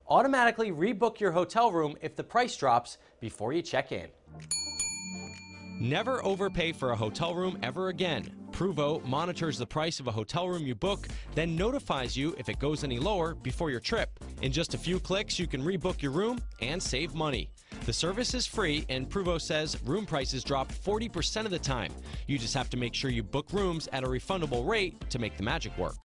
automatically rebook your hotel room if the price drops before you check in. Never overpay for a hotel room ever again. Pruvo monitors the price of a hotel room you book, then notifies you if it goes any lower before your trip. In just a few clicks, you can rebook your room and save money. The service is free, and Pruvo says room prices drop 40% of the time. You just have to make sure you book rooms at a refundable rate to make the magic work.